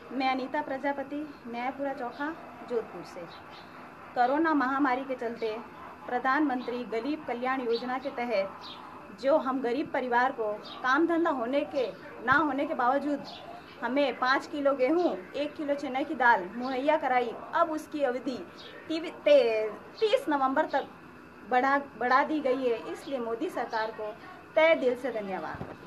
मैं अनीता प्रजापति, न्यायपुरा चौखा, जोधपुर से। कोरोना महामारी के चलते प्रधानमंत्री गरीब कल्याण योजना के तहत जो हम गरीब परिवार को काम धंधा ना होने के बावजूद हमें 5 किलो गेहूँ, 1 किलो चने की दाल मुहैया कराई। अब उसकी अवधि 30 नवंबर तक बढ़ा दी गई है। इसलिए मोदी सरकार को तहे दिल से धन्यवाद।